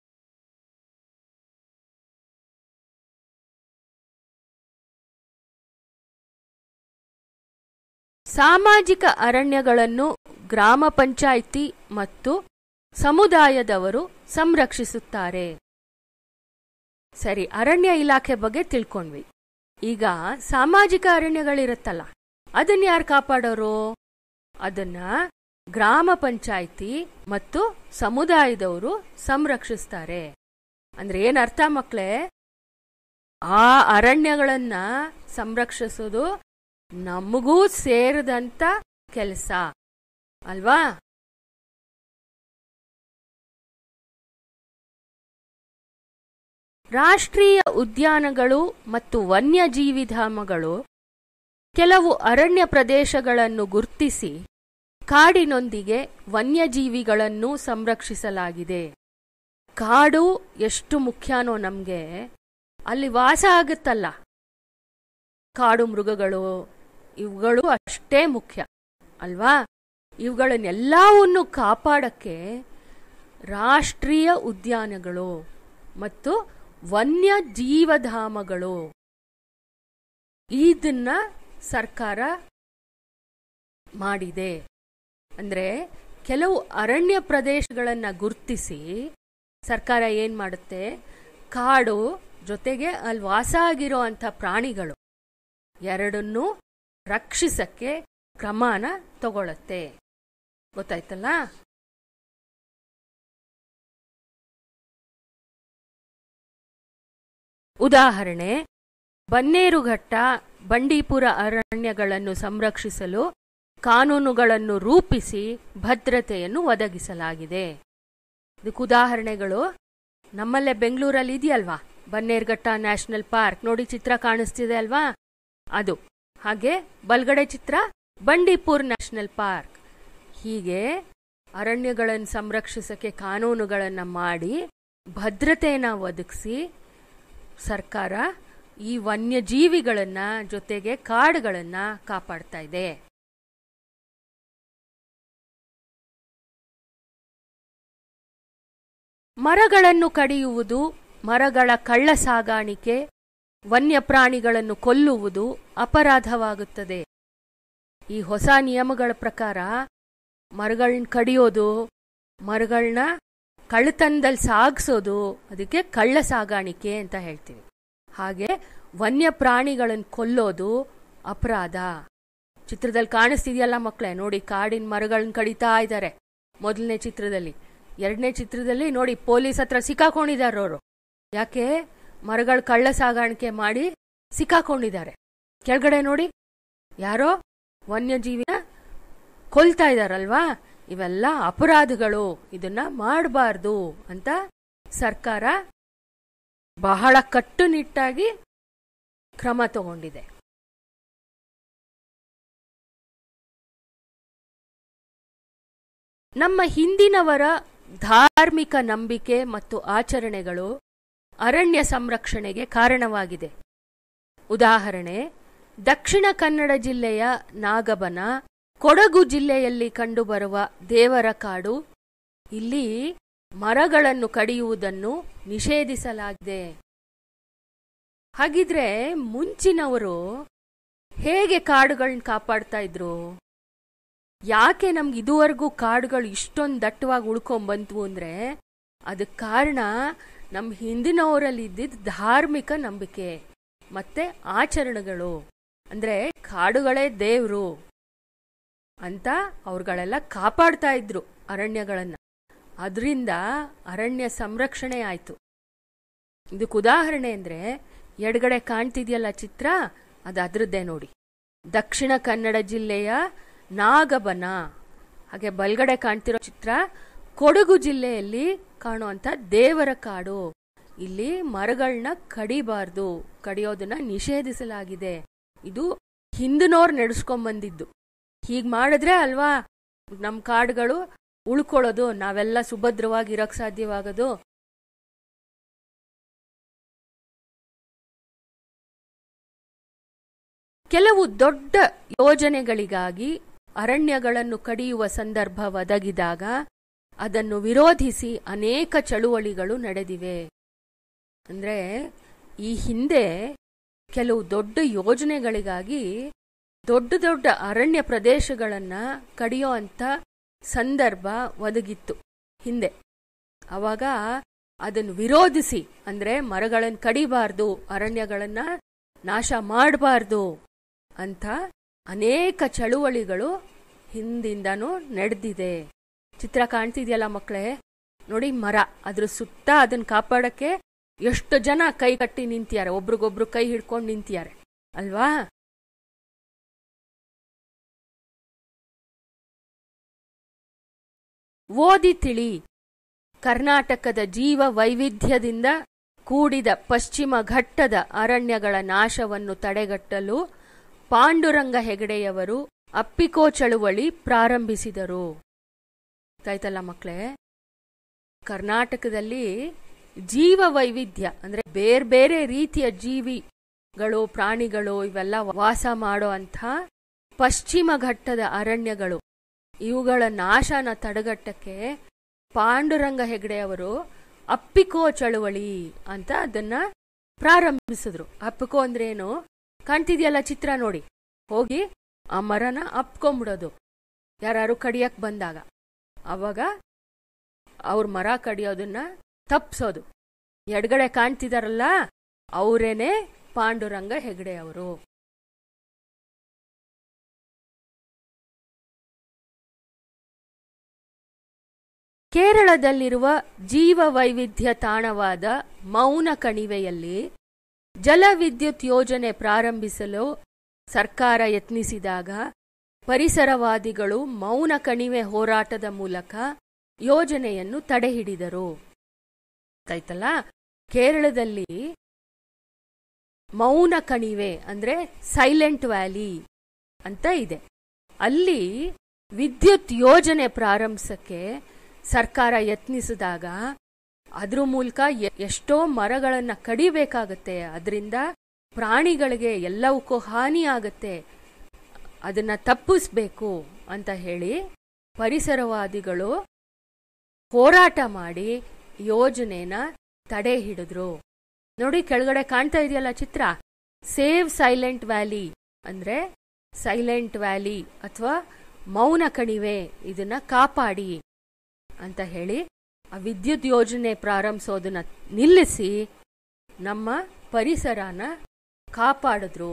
ಸಾಮಾಜಿಕ ಅರಣ್ಯಗಳನ್ನು ಗ್ರಾಮ ಪಂಚಾಯಿತಿ ಮತ್ತು ಸಮುದಾಯದವರು ಸಂರಕ್ಷಿಸುತ್ತಾರೆ. ಸರಿ, ಅರಣ್ಯ ಇಲಾಖೆ ಬಗ್ಗೆ ತಿಳ್ಕೊಂಡ್ವಿ. ಈಗ ಸಾಮಾಜಿಕ ಅರಣ್ಯಗಳಿರುತ್ತಲ್ಲ, ಅದನ್ನ ಯಾರು ಕಾಪಾಡೋರು? ಅದನ್ನ ಗ್ರಾಮ ಪಂಚಾಯಿತಿ ಮತ್ತು ಸಮುದಾಯದವರು ಸಂರಕ್ಷಿಸ್ತಾರೆ. ಅಂದ್ರೆ ಏನ್ ಅರ್ಥ ಮಕ್ಕಳೇ? ಆ ಅರಣ್ಯಗಳನ್ನ ಸಂರಕ್ಷಿಸೋದು ನಮಗೂ ಸೇರಿದಂತ ಕೆಲಸ ಅಲ್ವಾ? ರಾಷ್ಟ್ರೀಯ ಉದ್ಯಾನಗಳು ಮತ್ತು ವನ್ಯಜೀವಿ ಧಾಮಗಳು ಕೆಲವು ಅರಣ್ಯ ಪ್ರದೇಶಗಳನ್ನು ಗುರುತಿಸಿ ಕಾಡಿನೊಂದಿಗೆ ವನ್ಯಜೀವಿಗಳನ್ನು ಸಂರಕ್ಷಿಸಲಾಗಿದೆ. ಕಾಡು ಎಷ್ಟು ಮುಖ್ಯನೋ ನಮ್ಗೆ, ಅಲ್ಲಿ ವಾಸ ಆಗುತ್ತಲ್ಲ ಕಾಡು ಮೃಗಗಳು, ಇವುಗಳು ಅಷ್ಟೇ ಮುಖ್ಯ ಅಲ್ವಾ? ಇವುಗಳನ್ನೆಲ್ಲವನ್ನು ಕಾಪಾಡಕ್ಕೆ ರಾಷ್ಟ್ರೀಯ ಉದ್ಯಾನಗಳು ಮತ್ತು ವನ್ಯ ಜೀವಧಾಮಗಳು ಇದನ್ನ ಸರ್ಕಾರ ಮಾಡಿದೆ. ಅಂದ್ರೆ ಕೆಲವು ಅರಣ್ಯ ಪ್ರದೇಶಗಳನ್ನ ಗುರುತಿಸಿ ಸರ್ಕಾರ ಏನ್ ಮಾಡುತ್ತೆ, ಕಾಡು ಜೊತೆಗೆ ಅಲ್ಲಿ ವಾಸ ಆಗಿರೋ ಅಂಥ ಪ್ರಾಣಿಗಳು ಎರಡನ್ನೂ ರಕ್ಷಿಸಕ್ಕೆ ಕ್ರಮನ ತಗೊಳತ್ತೆ. ಗೊತ್ತಾಯ್ತಲ್ಲ? ಉದಾಹರಣೆ, ಬನ್ನೇರುಘಟ್ಟ ಬಂಡೀಪುರ ಅರಣ್ಯಗಳನ್ನು ಸಂರಕ್ಷಿಸಲು ಕಾನೂನುಗಳನ್ನು ರೂಪಿಸಿ ಭದ್ರತೆಯನ್ನು ಒದಗಿಸಲಾಗಿದೆ. ಇದಕ್ಕೆ ಉದಾಹರಣೆಗಳು ನಮ್ಮಲ್ಲೇ ಬೆಂಗಳೂರಲ್ಲಿ ಇದೆಯಲ್ವಾ, ಬನ್ನೇರುಘಟ್ಟ ನ್ಯಾಷನಲ್ ಪಾರ್ಕ್. ನೋಡಿ, ಚಿತ್ರ ಕಾಣಿಸ್ತಿದೆ ಅಲ್ವಾ, ಅದು. ಹಾಗೆ ಬಲ್ಗಡೆ ಚಿತ್ರ ಬಂಡೀಪುರ್ ನ್ಯಾಷನಲ್ ಪಾರ್ಕ್. ಹೀಗೆ ಅರಣ್ಯಗಳನ್ನು ಸಂರಕ್ಷಿಸಕ್ಕೆ ಕಾನೂನುಗಳನ್ನು ಮಾಡಿ ಭದ್ರತೆಯನ್ನು ಒದಗಿಸಿ ಸರ್ಕಾರ ಈ ವನ್ಯಜೀವಿಗಳನ್ನ ಜೊತೆಗೆ ಕಾಡುಗಳನ್ನ ಕಾಪಾಡ್ತಾ ಇದೆ. ಮರಗಳನ್ನು ಕಡಿಯುವುದು, ಮರಗಳ ಕಳ್ಳ ಸಾಗಾಣಿಕೆ, ವನ್ಯಪ್ರಾಣಿಗಳನ್ನು ಕೊಲ್ಲುವುದು ಅಪರಾಧವಾಗುತ್ತದೆ. ಈ ಹೊಸ ನಿಯಮಗಳ ಪ್ರಕಾರ ಮರಗಳನ್ನ ಕಡಿಯೋದು, ಮರಗಳನ್ನ ಕಳ್ಳತನದಲ್ಲಿ ಸಾಗಿಸೋದು, ಅದಕ್ಕೆ ಕಳ್ಳ ಸಾಗಾಣಿಕೆ ಅಂತ ಹೇಳ್ತೀವಿ. ಹಾಗೆ ವನ್ಯಪ್ರಾಣಿಗಳನ್ನು ಕೊಲ್ಲೋದು ಅಪರಾಧ. ಚಿತ್ರದಲ್ಲಿ ಕಾಣಿಸ್ತಿದೆಯಲ್ಲ ಮಕ್ಕಳೇ, ನೋಡಿ, ಕಾಡಿನ ಮರಗಳನ್ನ ಕಡಿತಾ ಇದ್ದಾರೆ ಮೊದಲನೇ ಚಿತ್ರದಲ್ಲಿ. ಎರಡನೇ ಚಿತ್ರದಲ್ಲಿ ನೋಡಿ, ಪೊಲೀಸ್ ಹತ್ರ ಸಿಕ್ಕಾಕೊಂಡಿದ್ದಾರೆ ಅವರು. ಯಾಕೆ? ಮರಗಳ ಕಳ್ಳ ಸಾಗಾಣಿಕೆ ಮಾಡಿ ಸಿಕ್ಕಾಕೊಂಡಿದ್ದಾರೆ. ಕೆಳಗಡೆ ನೋಡಿ, ಯಾರೋ ವನ್ಯಜೀವಿನ ಕೊಲ್ತಾ ಇದಾರಲ್ವಾ. ಇವೆಲ್ಲ ಅಪರಾಧಗಳು, ಇದನ್ನ ಮಾಡಬಾರ್ದು ಅಂತ ಸರ್ಕಾರ ಬಹಳ ಕಟ್ಟುನಿಟ್ಟಾಗಿ ಕ್ರಮ ತಗೊಂಡಿದೆ. ನಮ್ಮ ಹಿಂದಿನವರ ಧಾರ್ಮಿಕ ನಂಬಿಕೆ ಮತ್ತು ಆಚರಣೆಗಳು ಅರಣ್ಯ ಸಂರಕ್ಷಣೆಗೆ ಕಾರಣವಾಗಿದೆ. ಉದಾಹರಣೆ, ದಕ್ಷಿಣ ಕನ್ನಡ ಜಿಲ್ಲೆಯ ನಾಗಬನ, ಕೊಡಗು ಜಿಲ್ಲೆಯಲ್ಲಿ ಕಂಡುಬರುವ ದೇವರ ಕಾಡು, ಇಲ್ಲಿ ಮರಗಳನ್ನು ಕಡಿಯುವುದನ್ನು ನಿಷೇಧಿಸಲಾಗಿದೆ. ಹಾಗಿದ್ರೆ ಮುಂಚಿನವರು ಹೇಗೆ ಕಾಡುಗಳನ್ನ ಕಾಪಾಡ್ತಾ ಇದ್ರು? ಯಾಕೆ ನಮ್ಗೆ ಇದುವರೆಗೂ ಕಾಡುಗಳು ಇಷ್ಟೊಂದು ದಟ್ಟವಾಗಿ ಉಳ್ಕೊಂಡ್ಬಂತು ಅಂದ್ರೆ ಅದಕ್ಕೆ ಕಾರಣ ನಮ್ಮ ಹಿಂದಿನವರಲ್ಲಿ ಇದ್ದಿದ್ದ ಧಾರ್ಮಿಕ ನಂಬಿಕೆ ಮತ್ತೆ ಆಚರಣೆಗಳು. ಅಂದ್ರೆ ಕಾಡುಗಳೇ ದೇವ್ರು ಅಂತ ಅವ್ರುಗಳೆಲ್ಲ ಕಾಪಾಡ್ತಾ ಇದ್ರು ಅರಣ್ಯಗಳನ್ನ. ಅದರಿಂದ ಅರಣ್ಯ ಸಂರಕ್ಷಣೆ ಆಯ್ತು. ಇದಕ್ಕೆ ಉದಾಹರಣೆ ಅಂದ್ರೆ ಎಡಗಡೆ ಕಾಣ್ತಿದ್ಯಲ್ಲ ಚಿತ್ರ, ಅದು ಅದ್ರದ್ದೇ ನೋಡಿ, ದಕ್ಷಿಣ ಕನ್ನಡ ಜಿಲ್ಲೆಯ ನಾಗಬನ. ಹಾಗೆ ಬಲ್ಗಡೆ ಕಾಣ್ತಿರೋ ಚಿತ್ರ ಕೊಡಗು ಜಿಲ್ಲೆಯಲ್ಲಿ ಕಾಣುವಂತ ದೇವರ ಕಾಡು. ಇಲ್ಲಿ ಮರಗಳನ್ನ ಕಡಿಬಾರ್ದು, ಕಡಿಯೋದನ್ನ ನಿಷೇಧಿಸಲಾಗಿದೆ. ಇದು ಹಿಂದಿನೋರ್ ನಡೆಸ್ಕೊಂಡ್ ಬಂದಿದ್ದು. ಹೀಗ್ ಮಾಡಿದ್ರೆ ಅಲ್ವಾ ನಮ್ ಕಾಡುಗಳು ಉಳ್ಕೊಳ್ಳೋದು, ನಾವೆಲ್ಲ ಸುಭದ್ರವಾಗಿ ಇರಕ್ ಸಾಧ್ಯವಾಗೋದು. ಕೆಲವು ದೊಡ್ಡ ಯೋಜನೆಗಳಿಗಾಗಿ ಅರಣ್ಯಗಳನ್ನು ಕಡಿಯುವ ಸಂದರ್ಭ ಒದಗಿದಾಗ ಅದನ್ನು ವಿರೋಧಿಸಿ ಅನೇಕ ಚಳುವಳಿಗಳು ನಡೆದಿವೆ. ಅಂದ್ರೆ ಈ ಹಿಂದೆ ಕೆಲವು ದೊಡ್ಡ ಯೋಜನೆಗಳಿಗಾಗಿ ದೊಡ್ಡ ದೊಡ್ಡ ಅರಣ್ಯ ಪ್ರದೇಶಗಳನ್ನ ಕಡಿಯೋ ಅಂತ ಸಂದರ್ಭ ಒದಗಿತ್ತು ಹಿಂದೆ. ಅವಾಗ ಅದನ್ನು ವಿರೋಧಿಸಿ, ಅಂದ್ರೆ ಮರಗಳನ್ನು ಕಡಿಬಾರ್ದು, ಅರಣ್ಯಗಳನ್ನ ನಾಶ ಮಾಡಬಾರ್ದು ಅಂತ ಅನೇಕ ಚಳುವಳಿಗಳು ಹಿಂದಿಂದನೂ ನಡೆದಿದೆ. ಚಿತ್ರ ಕಾಣ್ತಿದ್ಯಲ್ಲ ಮಕ್ಕಳೇ, ನೋಡಿ, ಮರ, ಅದ್ರ ಸುತ್ತ ಅದನ್ನ ಕಾಪಾಡಕ್ಕೆ ಎಷ್ಟು ಜನ ಕೈ ಕಟ್ಟಿ ನಿಂತಿದ್ದಾರೆ, ಒಬ್ರಿಗೊಬ್ರು ಕೈ ಹಿಡ್ಕೊಂಡು ನಿಂತಿದ್ದಾರೆ ಅಲ್ವಾ. ಓದಿ ತಿಳಿ, ಕರ್ನಾಟಕದ ಜೀವ ವೈವಿಧ್ಯದಿಂದ ಕೂಡಿದ ಪಶ್ಚಿಮ ಘಟ್ಟದ ಅರಣ್ಯಗಳ ನಾಶವನ್ನು ತಡೆಗಟ್ಟಲು ಪಾಂಡುರಂಗ ಹೆಗಡೆಯವರು ಅಪ್ಪಿಕೋ ಚಳುವಳಿ ಪ್ರಾರಂಭಿಸಿದರು. ಗೊತ್ತಾಯ್ತಲ್ಲ ಮಕ್ಕಳೇ, ಕರ್ನಾಟಕದಲ್ಲಿ ಜೀವ ವೈವಿಧ್ಯ ಅಂದ್ರೆ ಬೇರೆ ಬೇರೆ ರೀತಿಯ ಜೀವಿಗಳು, ಪ್ರಾಣಿಗಳು ಇವೆಲ್ಲ ವಾಸ ಮಾಡೋ ಅಂಥ ಪಶ್ಚಿಮ ಘಟ್ಟದ ಅರಣ್ಯಗಳು, ಇವುಗಳ ನಾಶನ ತಡೆಗಟ್ಟಕ್ಕೆ ಪಾಂಡುರಂಗ ಹೆಗಡೆಯವರು ಅಪ್ಪಿಕೋ ಚಳುವಳಿ ಅಂತ ಅದನ್ನ ಪ್ರಾರಂಭಿಸಿದ್ರು. ಅಪ್ಪಿಕೋ ಅಂದ್ರೆ ಏನು? ಕಾಣ್ತಿದ್ಯಲ್ಲ ಚಿತ್ರ ನೋಡಿ, ಹೋಗಿ ಆ ಮರನ ಅಪ್ಕೊಂಡ್ಬಿಡೋದು ಯಾರು ಕಡಿಯಕ್ ಬಂದಾಗ. ಅವಾಗ ಅವ್ರ ಮರ ಕಡಿಯೋದನ್ನ ತಪ್ಸೋದು. ಎಡಗಡೆ ಕಾಣ್ತಿದಾರಲ್ಲ ಅವರೇನೆ ಪಾಂಡುರಂಗ ಹೆಗಡೆ ಅವರು. ಕೇರಳದಲ್ಲಿರುವ ಜೀವ ವೈವಿಧ್ಯ ತಾಣವಾದ ಮೌನ ಕಣಿವೆಯಲ್ಲಿ ಜಲವಿದ್ಯುತ್ ಯೋಜನೆ ಪ್ರಾರಂಭಿಸಲು ಸರ್ಕಾರ ಯತ್ನಿಸಿದಾಗ ಪರಿಸರವಾದಿಗಳು ಮೌನ ಕಣಿವೆ ಹೋರಾಟದ ಮೂಲಕ ಯೋಜನೆಯನ್ನು ತಡೆಹಿಡಿದರು. ಆಯ್ತಲ್ಲ, ಕೇರಳದಲ್ಲಿ ಮೌನ ಕಣಿವೆ ಅಂದ್ರೆ ಸೈಲೆಂಟ್ ವ್ಯಾಲಿ ಅಂತ ಇದೆ. ಅಲ್ಲಿ ವಿದ್ಯುತ್ ಯೋಜನೆ ಪ್ರಾರಂಭಿಸಕ್ಕೆ ಸರ್ಕಾರ ಯತ್ನಿಸಿದಾಗ ಅದ್ರ ಮೂಲಕ ಎಷ್ಟೋ ಮರಗಳನ್ನ ಕಡಿಬೇಕಾಗತ್ತೆ, ಅದರಿಂದ ಪ್ರಾಣಿಗಳಿಗೆ ಎಲ್ಲವಕ್ಕೂ ಹಾನಿ ಆಗತ್ತೆ, ಅದನ್ನ ತಪ್ಪಿಸ್ಬೇಕು ಅಂತ ಹೇಳಿ ಪರಿಸರವಾದಿಗಳು ಹೋರಾಟ ಮಾಡಿ ಯೋಜನೆನ ತಡೆ ಹಿಡಿದ್ರು. ನೋಡಿ, ಕೆಳಗಡೆ ಕಾಣ್ತಾ ಇದೆಯಲ್ಲ ಚಿತ್ರ, ಸೇವ್ ಸೈಲೆಂಟ್ ವ್ಯಾಲಿ ಅಂದ್ರೆ ಸೈಲೆಂಟ್ ವ್ಯಾಲಿ ಅಥವಾ ಮೌನ ಕಣಿವೆ, ಇದನ್ನ ಕಾಪಾಡಿ ಅಂತ ಹೇಳಿ ಆ ವಿದ್ಯುತ್ ಯೋಜನೆ ಪ್ರಾರಂಭಿಸೋದನ್ನ ನಿಲ್ಲಿಸಿ ನಮ್ಮ ಪರಿಸರನ ಕಾಪಾಡಿದ್ರು.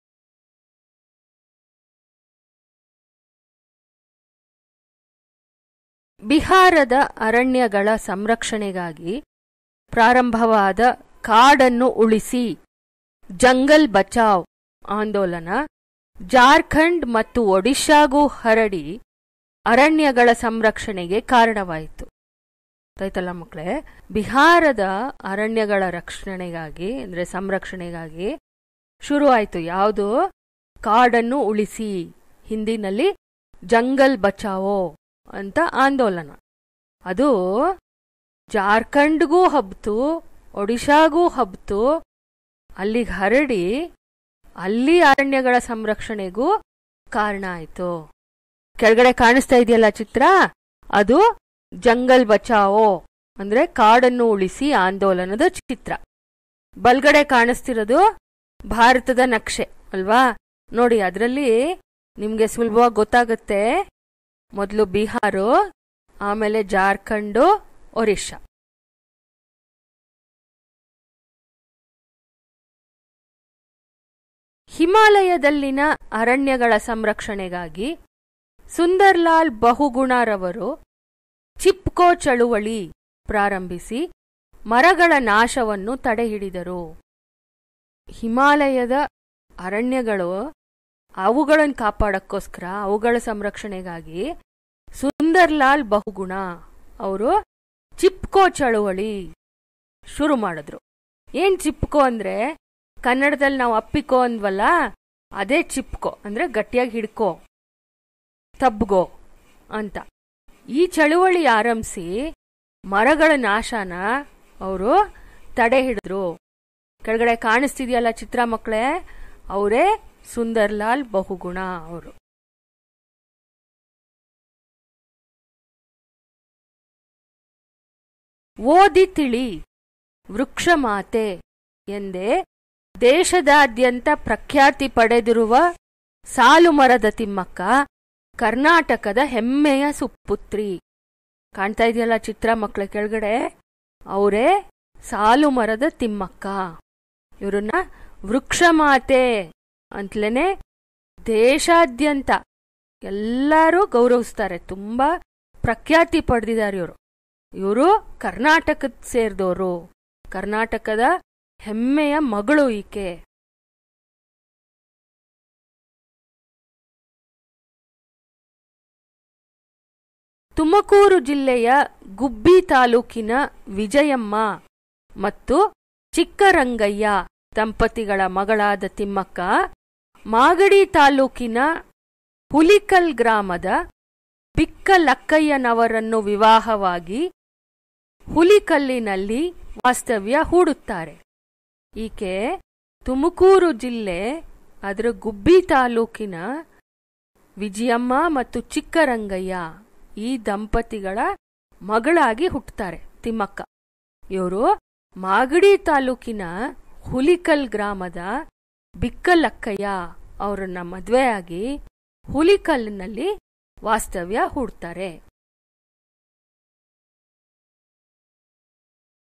ಬಿಹಾರದ ಅರಣ್ಯಗಳ ಸಂರಕ್ಷಣೆಗಾಗಿ ಪ್ರಾರಂಭವಾದ ಕಾಡನ್ನು ಉಳಿಸಿ ಜಂಗಲ್ ಬಚಾವ್ ಆಂದೋಲನ ಜಾರ್ಖಂಡ್ ಮತ್ತು ಒಡಿಶಾಗೂ ಹರಡಿ ಅರಣ್ಯಗಳ ಸಂರಕ್ಷಣೆಗೆ ಕಾರಣವಾಯಿತು. ಆಯ್ತಲ್ಲ ಮಕ್ಕಳೇ, ಬಿಹಾರದ ಅರಣ್ಯಗಳ ರಕ್ಷಣೆಗಾಗಿ ಅಂದ್ರೆ ಸಂರಕ್ಷಣೆಗಾಗಿ ಶುರು ಆಯ್ತು ಯಾವುದು? ಕಾಡನ್ನು ಉಳಿಸಿ, ಹಿಂದಿನಲ್ಲಿ ಜಂಗಲ್ ಬಚಾವೋ ಅಂತ ಆಂದೋಲನ. ಅದು ಜಾರ್ಖಂಡ್ಗೂ ಹಬ್ತು, ಒಡಿಶಾಗೂ ಹಬ್ತು, ಅಲ್ಲಿಗೆ ಹರಡಿ ಅಲ್ಲಿ ಅರಣ್ಯಗಳ ಸಂರಕ್ಷಣೆಗೂ ಕಾರಣ ಆಯ್ತು. ಕೆಳಗಡೆ ಕಾಣಿಸ್ತಾ ಇದೆಯಲ್ಲ ಚಿತ್ರ, ಅದು ಜಂಗಲ್ ಬಚಾವೋ ಅಂದ್ರೆ ಕಾಡನ್ನು ಉಳಿಸಿ ಆಂದೋಲನದ ಚಿತ್ರ. ಬಲ್ಗಡೆ ಕಾಣಿಸ್ತಿರೋದು ಭಾರತದ ನಕ್ಷೆ ಅಲ್ವಾ? ನೋಡಿ, ಅದರಲ್ಲಿ ನಿಮ್ಗೆ ಸುಲಭವಾಗಿ ಗೊತ್ತಾಗುತ್ತೆ. ಮೊದಲು ಬಿಹಾರು, ಆಮೇಲೆ ಜಾರ್ಖಂಡು, ಒರಿಸ್ಸಾ. ಹಿಮಾಲಯದಲ್ಲಿನ ಅರಣ್ಯಗಳ ಸಂರಕ್ಷಣೆಗಾಗಿ ಸುಂದರ್ಲಾಲ್ ಬಹುಗುಣರವರು ಚಿಪ್ಕೋ ಚಳುವಳಿ ಪ್ರಾರಂಭಿಸಿ ಮರಗಳ ನಾಶವನ್ನು ತಡೆಹಿಡಿದರು. ಹಿಮಾಲಯದ ಅರಣ್ಯಗಳು ಅವುಗಳನ್ನು ಕಾಪಾಡಕ್ಕೋಸ್ಕರ, ಅವುಗಳ ಸಂರಕ್ಷಣೆಗಾಗಿ ಸುಂದರ್ಲಾಲ್ ಬಹುಗುಣ ಅವರು ಚಿಪ್ಕೋ ಚಳುವಳಿ ಶುರು ಮಾಡಿದ್ರು. ಏನ್ ಚಿಪ್ಕೋ ಅಂದ್ರೆ, ಕನ್ನಡದಲ್ಲಿ ನಾವು ಅಪ್ಪಿಕೋ ಅಂದ್ವಲ್ಲ, ಅದೇ ಚಿಪ್ಕೋ ಅಂದ್ರೆ ಗಟ್ಟಿಯಾಗಿ ಹಿಡ್ಕೋ, ತಬ್ಗೋ ಅಂತ. ಈ ಚಳುವಳಿ ಆರಂಭಿಸಿ ಮರಗಳ ನಾಶನ ಅವರು ತಡೆ ಹಿಡಿದ್ರು. ಕೆಳಗಡೆ ಕಾಣಿಸ್ತಿದೆಯಲ್ಲ ಚಿತ್ರ ಮಕ್ಕಳೇ, ಅವರೇ ಸುಂದರ್ಲಾಲ್ ಬಹುಗುಣ ಅವರು. ಓದಿ ತಿಳಿ ವೃಕ್ಷ ಮಾತೆ ಎಂದೇ ದೇಶದಾದ್ಯಂತ ಪ್ರಖ್ಯಾತಿ ಪಡೆದಿರುವ ಸಾಲು ಮರದ ತಿಮ್ಮಕ್ಕ ಕರ್ನಾಟಕದ ಹೆಮ್ಮೆಯ ಸುಪುತ್ರಿ. ಕಾಣ್ತಾ ಇದೆಯಲ್ಲ ಚಿತ್ರ ಮಕ್ಕಳ ಕೆಳಗಡೆ, ಅವರೇ ಸಾಲು ಮರದ ತಿಮ್ಮಕ್ಕ. ಇವರನ್ನ ವೃಕ್ಷ ಮಾತೆ ಅಂತಲೇನೆ ದೇಶಾದ್ಯಂತ ಎಲ್ಲರೂ ಗೌರವಿಸ್ತಾರೆ, ತುಂಬಾ ಪ್ರಖ್ಯಾತಿ ಪಡೆದಿದ್ದಾರೆ ಇವರು. ಇವರು ಕರ್ನಾಟಕದ ಸೇರಿದವರು, ಕರ್ನಾಟಕದ ಹೆಮ್ಮೆಯ ಮಗಳು ಈಕೆ. ತುಮಕೂರು ಜಿಲ್ಲೆಯ ಗುಬ್ಬಿ ತಾಲೂಕಿನ ವಿಜಯಮ್ಮ ಮತ್ತು ಚಿಕ್ಕರಂಗಯ್ಯ ದಂಪತಿಗಳ ಮಗಳಾದ ತಿಮ್ಮಕ್ಕ ಮಾಗಡಿ ತಾಲೂಕಿನ ಹುಲಿಕಲ್ ಗ್ರಾಮದ ಬಿಕ್ಕಲಕ್ಕಯ್ಯನವರನ್ನು ವಿವಾಹವಾಗಿ ಹುಲಿಕಲ್ಲಿನಲ್ಲಿ ವಾಸ್ತವ್ಯ ಹೂಡುತ್ತಾರೆ. ಈಕೆ ತುಮಕೂರು ಜಿಲ್ಲೆ ಅದರ ಗುಬ್ಬಿ ತಾಲೂಕಿನ ವಿಜಯಮ್ಮ ಮತ್ತು ಚಿಕ್ಕರಂಗಯ್ಯ ಈ ದಂಪತಿಗಳ ಮಗಳಾಗಿ ಹುಟ್ಟುತ್ತಾರೆ ತಿಮ್ಮಕ್ಕ. ಇವರು ಮಾಗಡಿ ತಾಲೂಕಿನ ಹುಲಿಕಲ್ ಗ್ರಾಮದ ಬಿಕ್ಕಲಕ್ಕಯ್ಯ ಅವರನ್ನ ಮದುವೆಯಾಗಿ ಹುಲಿಕಲ್ನಲ್ಲಿ ವಾಸ್ತವ್ಯ ಹೂಡ್ತಾರೆ.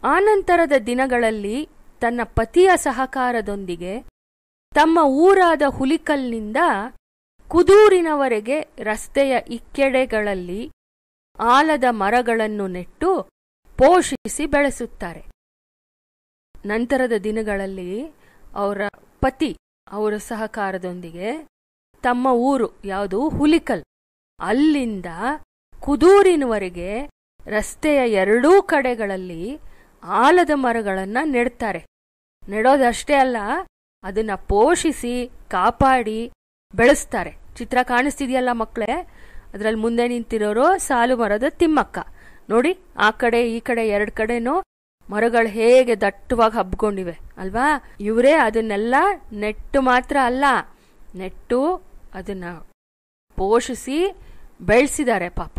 ಆನಂತರದ ದಿನಗಳಲ್ಲಿ ತನ್ನ ಪತಿಯ ಸಹಕಾರದೊಂದಿಗೆ ತಮ್ಮ ಊರಾದ ಹುಲಿಕಲ್ನಿಂದ ಕುದೂರಿನವರೆಗೆ ರಸ್ತೆಯ ಇಕ್ಕೆಡೆಗಳಲ್ಲಿ ಆಲದ ಮರಗಳನ್ನು ನೆಟ್ಟು ಪೋಷಿಸಿ ಬೆಳೆಸುತ್ತಾರೆ. ನಂತರದ ದಿನಗಳಲ್ಲಿ ಅವರ ಪತಿ ಅವರ ಸಹಕಾರದೊಂದಿಗೆ ತಮ್ಮ ಊರು ಯಾವುದು ಹುಲಿಕಲ್, ಅಲ್ಲಿಂದ ಕುದೂರಿನವರೆಗೆ ರಸ್ತೆಯ ಎರಡೂ ಕಡೆಗಳಲ್ಲಿ ಆಲದ ಮರಗಳನ್ನು ನೆಡ್ತಾರೆ. ನೆಡೋದಷ್ಟೇ ಅಲ್ಲ, ಅದನ್ನ ಪೋಷಿಸಿ ಕಾಪಾಡಿ ಬೆಳೆಸ್ತಾರೆ. ಚಿತ್ರ ಕಾಣಿಸ್ತಿದೆಯಲ್ಲ ಮಕ್ಕಳೇ, ಅದರಲ್ಲಿ ಮುಂದೆ ನಿಂತಿರೋರು ಸಾಲು ಮರದ ತಿಮ್ಮಕ್ಕ. ನೋಡಿ, ಆ ಕಡೆ ಈ ಕಡೆ ಎರಡು ಕಡೆನೂ ಮರಗಳು ಹೇಗೆ ದಟ್ಟವಾಗಿ ಹಬ್ಕೊಂಡಿವೆ ಅಲ್ವಾ. ಇವರೇ ಅದನ್ನೆಲ್ಲ ನೆಟ್ಟು ಮಾತ್ರ ಅಲ್ಲ, ನೆಟ್ಟು ಅದನ್ನ ಪೋಷಿಸಿ ಬೆಳೆಸಿದ್ದಾರೆ ಪಾಪ.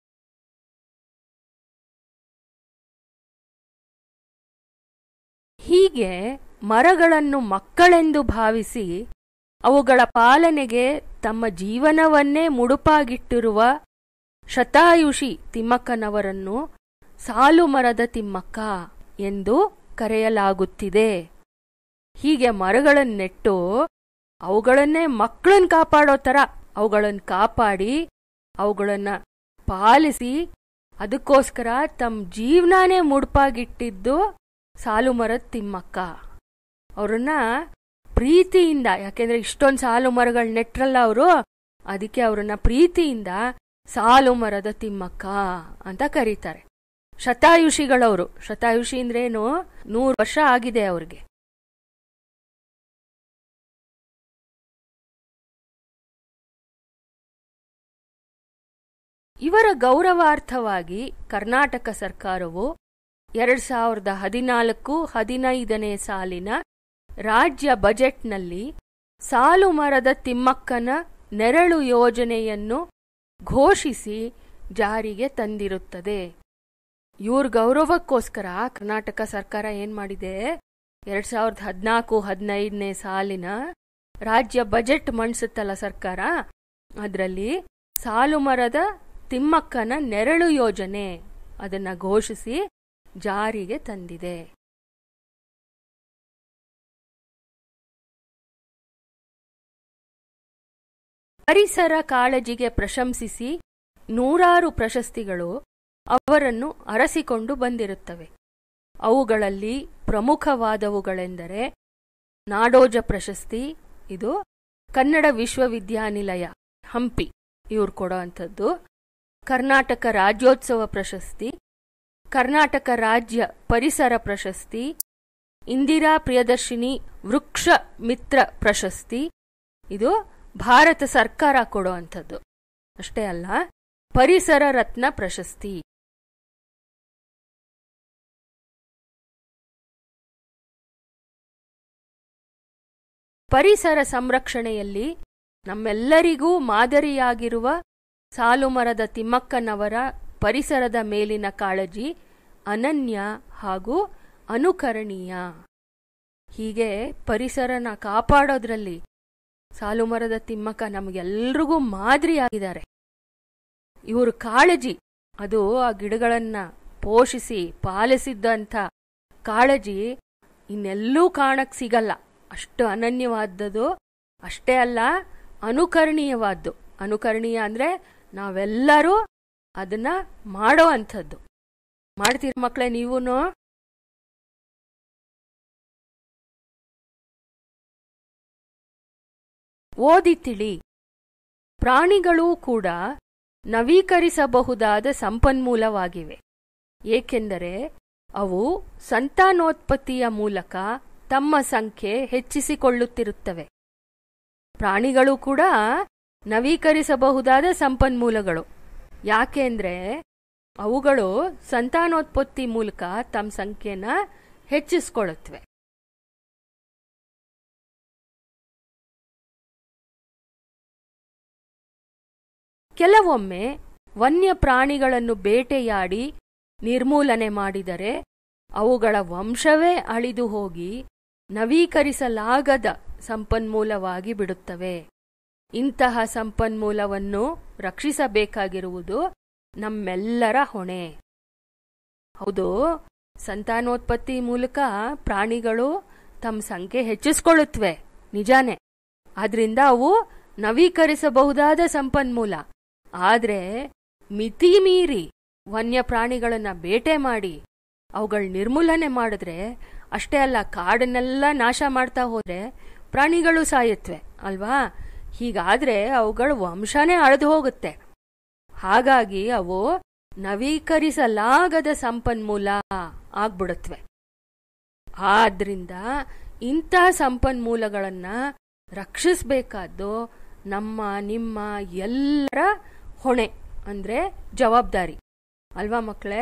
ಹೀಗೆ ಮರಗಳನ್ನು ಮಕ್ಕಳೆಂದು ಭಾವಿಸಿ ಅವುಗಳ ಪಾಲನೆಗೆ ತಮ್ಮ ಜೀವನವನ್ನೇ ಮುಡುಪಾಗಿಟ್ಟಿರುವ ಶತಾಯುಷಿ ತಿಮ್ಮಕ್ಕನವರನ್ನು ಸಾಲು ಮರದ ತಿಮ್ಮಕ್ಕ ಎಂದು ಕರೆಯಲಾಗುತ್ತಿದೆ. ಹೀಗೆ ಮರಗಳನ್ನು ನೆಟ್ಟು ಅವುಗಳನ್ನೇ ಮಕ್ಕಳನ್ನ ಕಾಪಾಡೋ ಥರ ಅವುಗಳನ್ನು ಕಾಪಾಡಿ ಅವುಗಳನ್ನ ಪಾಲಿಸಿ ಅದಕ್ಕೋಸ್ಕರ ತಮ್ಮ ಜೀವನಾನೇ ಮುಡುಪಾಗಿಟ್ಟಿದ್ದು ಸಾಲು ಮರದ ತಿಮ್ಮಕ್ಕ. ಅವ್ರನ್ನ ಪ್ರೀತಿಯಿಂದ, ಯಾಕೆಂದ್ರೆ ಇಷ್ಟೊಂದು ಸಾಲು ಮರಗಳು ನೆಟ್ರಲ್ಲ ಅವರು, ಅದಕ್ಕೆ ಅವರನ್ನ ಪ್ರೀತಿಯಿಂದ ಸಾಲು ಮರದ ತಿಮ್ಮಕ್ಕ ಅಂತ ಕರೀತಾರೆ. ಶತಾಯುಷಿಗಳವರು. ಶತಾಯುಷಿ ಅಂದ್ರೇನು? ನೂರು ವರ್ಷ ಆಗಿದೆ ಅವ್ರಿಗೆ. ಇವರ ಗೌರವಾರ್ಥವಾಗಿ ಕರ್ನಾಟಕ ಸರ್ಕಾರವು ಎರಡ್ ಸಾವಿರದ ಹದಿನಾಲ್ಕು ಹದಿನೈದನೇ ಸಾಲಿನ ರಾಜ್ಯ ಬಜೆಟ್ನಲ್ಲಿ ಸಾಲು ಮರದ ತಿಮ್ಮಕ್ಕನ ನೆರಳು ಯೋಜನೆಯನ್ನು ಘೋಷಿಸಿ ಜಾರಿಗೆ ತಂದಿರುತ್ತದೆ. ಇವ್ರ ಗೌರವಕ್ಕೋಸ್ಕರ ಕರ್ನಾಟಕ ಸರ್ಕಾರ ಏನ್ ಮಾಡಿದೆ, ಎರಡ್ ಸಾವಿರದ ಹದಿನಾಲ್ಕು ಹದಿನೈದನೇ ಸಾಲಿನ ರಾಜ್ಯ ಬಜೆಟ್ ಮಂಡಿಸುತ್ತಲ್ಲ ಸರ್ಕಾರ, ಅದರಲ್ಲಿ ಸಾಲು ಮರದ ತಿಮ್ಮಕ್ಕನ ನೆರಳು ಯೋಜನೆ ಅದನ್ನ ಘೋಷಿಸಿ ಜಾರಿಗೆ ತಂದಿದೆ. ಪರಿಸರ ಕಾಳಜಿಗೆ ಪ್ರಶಂಸಿಸಿ ನೂರಾರು ಪ್ರಶಸ್ತಿಗಳು ಅವರನ್ನು ಅರಸಿಕೊಂಡು ಬಂದಿರುತ್ತವೆ. ಅವುಗಳಲ್ಲಿ ಪ್ರಮುಖವಾದವುಗಳೆಂದರೆ ನಾಡೋಜ ಪ್ರಶಸ್ತಿ, ಇದು ಕನ್ನಡ ವಿಶ್ವವಿದ್ಯಾನಿಲಯ ಹಂಪಿ ಇವ್ರು ಕೊಡೋ ಅಂಥದ್ದು. ಕರ್ನಾಟಕ ರಾಜ್ಯೋತ್ಸವ ಪ್ರಶಸ್ತಿ, ಕರ್ನಾಟಕ ರಾಜ್ಯ ಪರಿಸರ ಪ್ರಶಸ್ತಿ, ಇಂದಿರಾ ಪ್ರಿಯದರ್ಶಿನಿ ವೃಕ್ಷ ಮಿತ್ರ ಪ್ರಶಸ್ತಿ, ಇದು ಭಾರತ ಸರ್ಕಾರ ಕೊಡೋ ಅಂಥದ್ದು. ಅಷ್ಟೇ ಅಲ್ಲ, ಪರಿಸರ ರತ್ನ ಪ್ರಶಸ್ತಿ. ಪರಿಸರ ಸಂರಕ್ಷಣೆಯಲ್ಲಿ ನಮ್ಮೆಲ್ಲರಿಗೂ ಮಾದರಿಯಾಗಿರುವ ಸಾಲು ಮರದ ತಿಮ್ಮಕ್ಕನವರ ಪರಿಸರದ ಮೇಲಿನ ಕಾಳಜಿ ಅನನ್ಯ ಹಾಗೂ ಅನುಕರಣೀಯ. ಹೀಗೆ ಪರಿಸರನ ಕಾಪಾಡೋದ್ರಲ್ಲಿ ಸಾಲು ಮರದ ತಿಮ್ಮಕ್ಕ ನಮಗೆಲ್ರಿಗೂ ಮಾದರಿಯಾಗಿದ್ದಾರೆ. ಇವರು ಕಾಳಜಿ, ಅದು ಆ ಗಿಡಗಳನ್ನ ಪೋಷಿಸಿ ಪಾಲಿಸಿದ್ದಂಥ ಕಾಳಜಿ ಇನ್ನೆಲ್ಲೂ ಕಾಣಕ್ ಸಿಗಲ್ಲ. ಅಷ್ಟು ಅನನ್ಯವಾದದ್ದು. ಅಷ್ಟೇ ಅಲ್ಲ, ಅನುಕರಣೀಯವಾದ್ದು. ಅನುಕರಣೀಯ ಅಂದ್ರೆ ನಾವೆಲ್ಲರೂ ಅದನ್ನ ಮಾಡೋ ಅಂಥದ್ದು. ಮಾಡ್ತೀರ ಮಕ್ಕಳೇ ನೀವೂನು? ಓದಿ ತಿಳಿ. ಪ್ರಾಣಿಗಳೂ ಕೂಡ ನವೀಕರಿಸಬಹುದಾದ ಸಂಪನ್ಮೂಲವಾಗಿವೆ. ಏಕೆಂದರೆ ಅವು ಸಂತಾನೋತ್ಪತ್ತಿಯ ಮೂಲಕ ತಮ್ಮ ಸಂಖ್ಯೆ ಹೆಚ್ಚಿಸಿಕೊಳ್ಳುತ್ತಿರುತ್ತವೆ. ಪ್ರಾಣಿಗಳು ಕೂಡ ನವೀಕರಿಸಬಹುದಾದ ಸಂಪನ್ಮೂಲಗಳು. ಯಾಕೆಂದ್ರೆ ಅವುಗಳು ಸಂತಾನೋತ್ಪತ್ತಿ ಮೂಲಕ ತಮ್ಮ ಸಂಖ್ಯೆನ ಹೆಚ್ಚಿಸಿಕೊಳ್ಳುತ್ತವೆ. ಕೆಲವೊಮ್ಮೆ ವನ್ಯ ಪ್ರಾಣಿಗಳನ್ನು ಬೇಟೆಯಾಡಿ ನಿರ್ಮೂಲನೆ ಮಾಡಿದರೆ ಅವುಗಳ ವಂಶವೇ ಅಳಿದು ಹೋಗಿ ನವೀಕರಿಸಲಾಗದ ಸಂಪನ್ಮೂಲವಾಗಿ ಬಿಡುತ್ತವೆ. ಇಂತಹ ಸಂಪನ್ಮೂಲವನ್ನು ರಕ್ಷಿಸಬೇಕಾಗಿರುವುದು ನಮ್ಮೆಲ್ಲರ ಹೊಣೆ. ಹೌದು, ಸಂತಾನೋತ್ಪತ್ತಿ ಮೂಲಕ ಪ್ರಾಣಿಗಳು ತಮ್ಮ ಸಂಖ್ಯೆ ಹೆಚ್ಚಿಸ್ಕೊಳ್ಳುತ್ತವೆ, ನಿಜಾನೇ. ಆದ್ರಿಂದ ಅವು ನವೀಕರಿಸಬಹುದಾದ ಸಂಪನ್ಮೂಲ. ಆದ್ರೆ ಮಿತಿ ಮೀರಿ ವನ್ಯ ಪ್ರಾಣಿಗಳನ್ನ ಬೇಟೆ ಮಾಡಿ ಅವುಗಳ ನಿರ್ಮೂಲನೆ ಮಾಡಿದ್ರೆ, ಅಷ್ಟೇ ಅಲ್ಲ, ಕಾಡನ್ನೆಲ್ಲ ನಾಶ ಮಾಡ್ತಾ ಹೋದ್ರೆ ಪ್ರಾಣಿಗಳು ಸಾಯುತ್ತವೆ ಅಲ್ವಾ. ಹೀಗಾದ್ರೆ ಅವುಗಳ ವಂಶನೇ ಅಳೆದು ಹೋಗುತ್ತೆ. ಹಾಗಾಗಿ ಅವು ನವೀಕರಿಸಲಾಗದ ಸಂಪನ್ಮೂಲ ಆಗ್ಬಿಡುತ್ತವೆ. ಆದ್ರಿಂದ ಇಂತಹ ಸಂಪನ್ಮೂಲಗಳನ್ನ ರಕ್ಷಿಸಬೇಕಾದ್ದು ನಮ್ಮ ನಿಮ್ಮ ಎಲ್ಲರ ಹೊಣೆ, ಅಂದ್ರೆ ಜವಾಬ್ದಾರಿ ಅಲ್ವಾ ಮಕ್ಕಳೇ.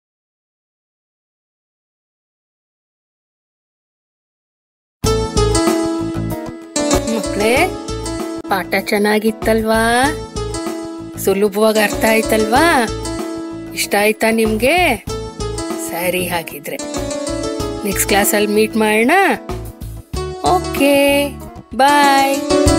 ಮಕ್ಕಳೇ, ಪಾಠ ಚೆನ್ನಾಗಿತ್ತಲ್ವಾ? ಸುಲಭವಾಗಿ ಅರ್ಥ ಆಯ್ತಲ್ವಾ? ಇಷ್ಟ ಆಯ್ತಾ ನಿಮ್ಗೆ? ಸರಿ, ಹಾಗಿದ್ರೆ ನೆಕ್ಸ್ಟ್ ಕ್ಲಾಸಲ್ಲಿ ಮೀಟ್ ಮಾಡೋಣ. ಓಕೆ, ಬಾಯ್.